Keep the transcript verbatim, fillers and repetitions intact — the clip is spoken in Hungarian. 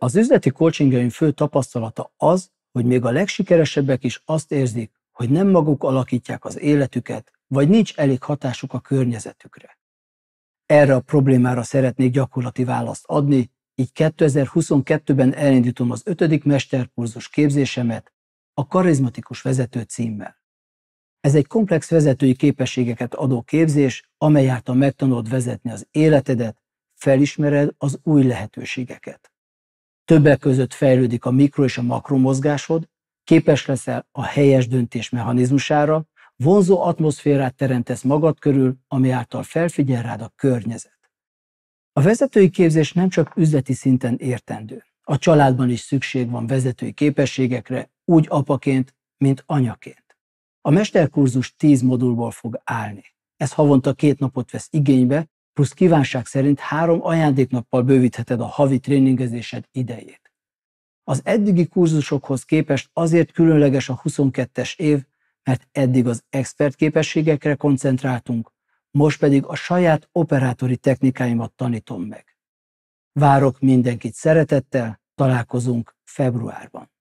Az üzleti coachingjaim fő tapasztalata az, hogy még a legsikeresebbek is azt érzik, hogy nem maguk alakítják az életüket, vagy nincs elég hatásuk a környezetükre. Erre a problémára szeretnék gyakorlati választ adni, így kétezer-huszonkettőben elindítom az ötödik mesterkurzus képzésemet a Karizmatikus Vezető címmel. Ez egy komplex vezetői képességeket adó képzés, amely által megtanulod vezetni az életedet, felismered az új lehetőségeket. Többek között fejlődik a mikro- és a makromozgásod, képes leszel a helyes döntés mechanizmusára, vonzó atmoszférát teremtesz magad körül, ami által felfigyel rád a környezet. A vezetői képzés nem csak üzleti szinten értendő. A családban is szükség van vezetői képességekre, úgy apaként, mint anyaként. A mesterkurzus tíz modulból fog állni. Ez havonta két napot vesz igénybe, plusz kívánság szerint három ajándéknappal bővítheted a havi tréningezésed idejét. Az eddigi kurzusokhoz képest azért különleges a huszonkettes év, mert eddig az expert képességekre koncentráltunk, most pedig a saját operátori technikáimat tanítom meg. Várok mindenkit szeretettel, találkozunk februárban.